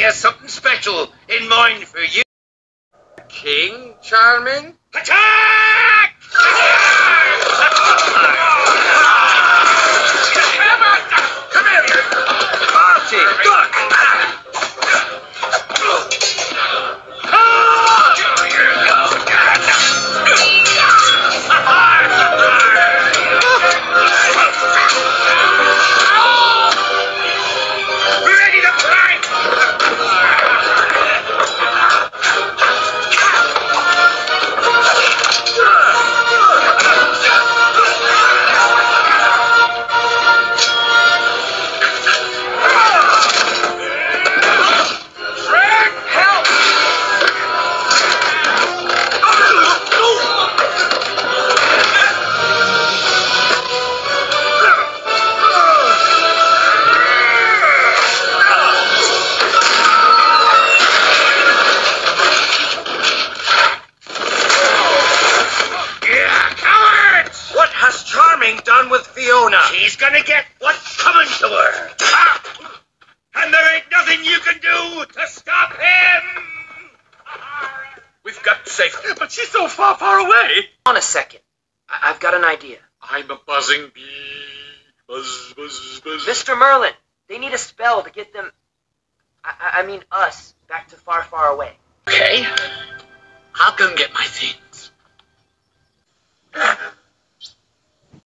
has something special in mind for you. King Charming? Attack! Come here! Archie, duck! Ready to fly! Done with Fiona. She's gonna get what's coming to her. Ah! And there ain't nothing you can do to stop him. We've got to save her. But she's so far, far away. Hold on a second. I've got an idea. I'm a buzzing bee. Buzz, buzz, buzz. Mr. Merlin, they need a spell to get them, I mean us, back to far, far away. Okay. I'll go and get my things.